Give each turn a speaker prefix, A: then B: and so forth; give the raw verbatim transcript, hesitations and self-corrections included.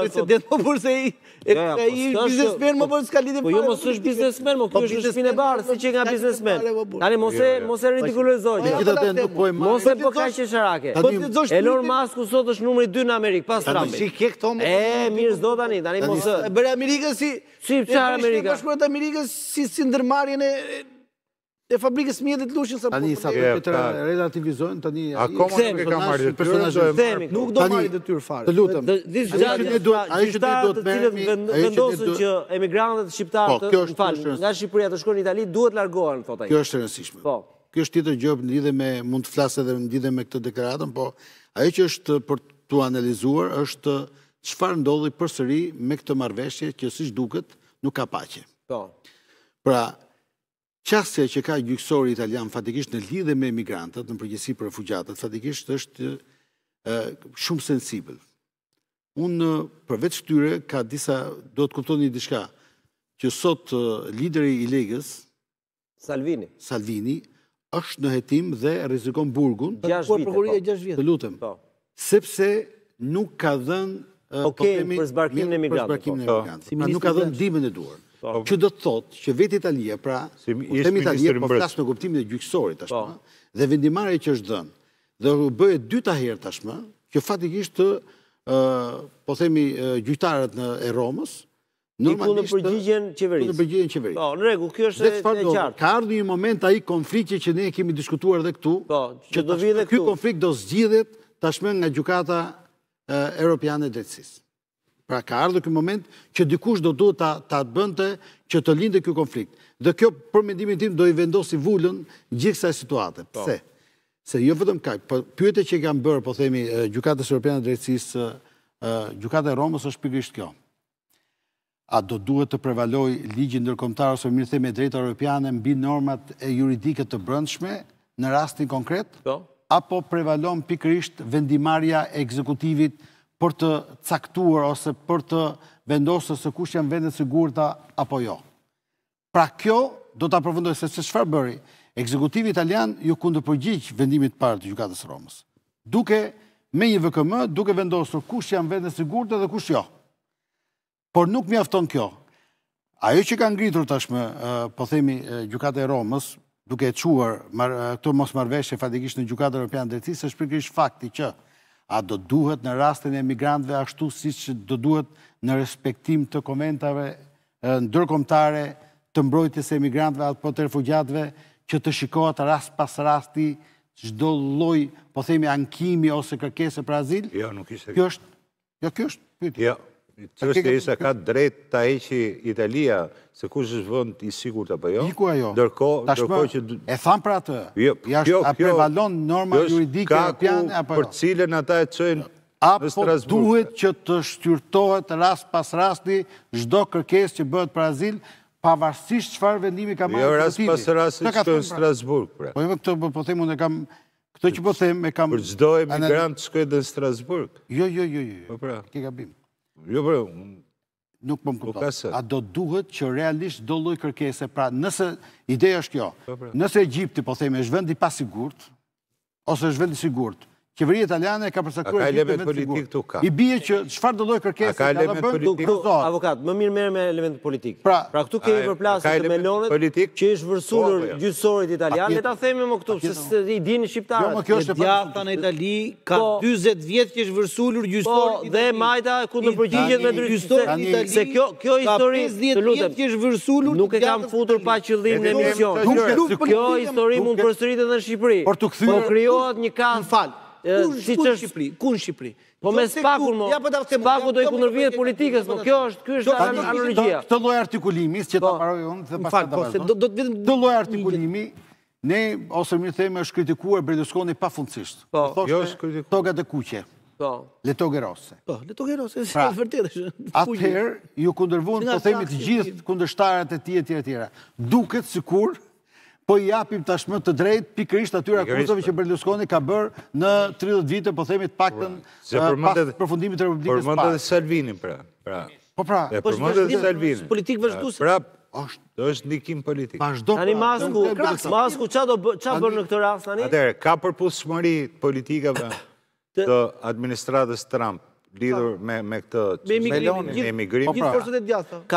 A: Precedent më burse i biznesmen më burse s'ka lidhje.
B: Po jo mos është biznesmen, më kjo është shpinë e barë, si që nga biznesmen. Tani mos e ridikulizoj. Mos e po kaq qesharake. Elon Musk sot është numri dy në Amerikë, pas Trumpit. E, mirë s'do tani, tani mos e...
A: Bërë Amerikën si...
B: Si, qarë Amerika?
A: Bashkurat Amerikës si ndërmarjen e fabrikës mjetit lushin sa...
C: Tani, sa për të relativizojnë, tani...
D: Akoma nuk e ka marrë dhe tyrë,
A: nuk do marrë dhe tyrë fare.
C: Të lutëm.
B: Gjyqtarët të cilët vendosën që emigrantët shqiptarët në falë, nga Shqipëria të shkojnë në Itali, duhet largohen, thot ai.
C: Kjo është e rëndësishme. Kjo është tjetër gjë në lidhje me, mund të flasë edhe në lidhje me këtë deklaratën, po ajo që është për të analizuar është çfarë ndodhi përsëri me këtë marrëveshje që siç duket nuk ka paqe. Pra, qasja që ka gjykësori italian fatikisht në lidhje me emigrantët, në përgjithësi për refugjatët, fatikisht është shumë sensibël. Unë përveç këtyre ka disa, do të kuptoni diçka, që sot lideri i Legës,
B: Salvini,
C: Salvini, është në hetim dhe rrezikon burgun.
A: Të
C: lutem. Sepse nuk ka dhënë
B: Okej, për zbarkimin e emigrantëve.
C: Nuk ka dhënë ndihmën e duhur. Që do të thotë që vetë Italia, pra, temi Italia, po flas në kuptimin e gjyqësorit tashmë, dhe vendimarrja që është dhënë, dhe u bëhet dyta herë tashmë, që fatikisht po themi gjyqtarët e Romës,
B: normalisht në përgjigjen qeverisë.
C: Në përgjigjen qeverisë.
B: Po, në rregull, kjo është e qartë.
C: Ka ardhur një moment ai konflikti që ne kemi diskutuar edhe këtu,
B: që do vi edhe këtu.
C: Ky konflikt do zgjidhet tashmë nga gjykata Europiane e drejtësisë. Pra ka ardhur ky moment që dikush do duhet ta bënte që të lindë ky konflikt. Dhe kjo për mendimin tim do i vendosi vulën gjithë kësaj situate. Pse? Se jo vetëm kaq, po pyetja që kanë bërë, po themi, gjykatës Europiane e drejtësisë, gjykata e Romës është pikërisht kjo. A do duhet të prevaloj ligji ndërkombëtar ose mirë themi drejta europiane mbi normat e juridike të brendshme në rastin konkret? Apo prevalon pikërisht vendimarrja e ekzekutivit për të caktuar ose për të vendosur se kush janë vendet sigurta apo jo. Pra kjo do të aprofundoj se çfarë bëri. Ekzekutivi italian ju kundërpërgjigj vendimit të parë të gjykatës së Romës. Duke me një V K M duke vendosur kush janë vendet sigurta dhe kush jo. Por nuk mjafton kjo. Ajo që ka ngritur tashmë, po themi gjykata e Romës, duke e quar këto mosmarrveshje fatikisht në gjykatën Europiane e drejtësisë, është pikërisht fakti që a do duhet në rastin e emigrantëve ashtu siç do duhet në respektim të konventave ndërkombëtare të mbrojtjes së emigrantëve apo të refugjatëve që të shikohet rast pas rasti çdo lloj, po themi ankimi ose kërkesë për azil?
D: Jo, nuk ishte.
C: Kjo është, jo kjo është pyetje.
D: Jo. Çështja ishte ka drejt ta heqë Italia se kush është vend i sigurt apo jo.
C: Iku ajo.
D: Ndërkohë, ndërkohë që
C: e tham për atë. Jashtë a prevalon norma juridike europiane apo jo?
D: Për cilën ata e çojnë në Strasburg.
C: Apo duhet që të shqyrtohet rast pas rasti çdo kërkesë që bëhet për azil, pavarësisht çfarë vendimi ka marrë.
D: Jo rast pas rasti që shkojnë në Strasburg.
C: Po jo këtë po them unë kam këtë që po them e kam.
D: Për çdo emigrant shkojnë në Strasburg.
C: Jo, jo, jo, jo.
D: Po pra.
C: Ke gabim.
D: Jo, bro.
C: Nuk po më kupton. A do duhet që realisht do lloj kërkese, pra nëse ideja është kjo, nëse Egjipti, po themi, është vend i pasigurt, ose është vend i sigurt, qeveria italiane ka përcaktuar
D: element politik këtu ka.
C: I bie që çfarë do lloj kërkese
D: ka element politik.
B: Avokat, më mirë merr me element politik. Pra këtu kemi përplasje të melonit që është vërsulur gjyqësorit italian, le ta themi më këtu se i dini shqiptarët.
A: Djata në Itali ka dyzet vjet që është vërsulur gjyqësori
B: dhe majta kundërpërgjigjet me drejtësi. Se kjo kjo histori, të lutem,
A: që është vërsulur
B: nuk e kam futur pa qëllim në emision. Kjo histori mund përsëritet edhe në Shqipëri.
C: Por të kthyer
B: po krijohet një kas
A: fal. Ku në Shqipëri? Ku në Shqipëri?
B: Po me spakun, mo. Spaku do i kundërvjet politikës, mo. Kjo është, kjo është analogjia.
C: Këtë lloj artikulimi, që ta paroj unë, dhe pastaj ta vazhdoj. Këtë lloj artikulimi, ne, ose mirë theme, është kritikuar Berlusconi pafundësisht.
B: Po,
D: jo është kritikuar.
C: Togat e kuqe.
B: Po.
C: Le toghe rosse.
A: Po, le toghe rosse, është vërtet është.
C: Atëherë, ju kundërvon, po themi të gjithë kundërshtarët e tij etj etj. Duket sikur po i japim tashmë të drejt pikërisht atyre akuzave që Berlusconi ka bërë në tridhjetë vite, po themi të paktën pas përfundimit të Republikës së parë.
D: Përmendet Salvini pra.
C: Po pra.
D: Përmendet Salvini.
A: Politikë vazhduese.
D: Pra, është ndikim politik.
B: Tani Masku, Masku çfarë do çfarë bën në këtë rast tani?
D: Atëherë, ka përputhshmëri politikave të administratës Trump lidhur me këtë
B: me emigrimin.
D: me emigrimin.
A: Gjithë forcët e djathta.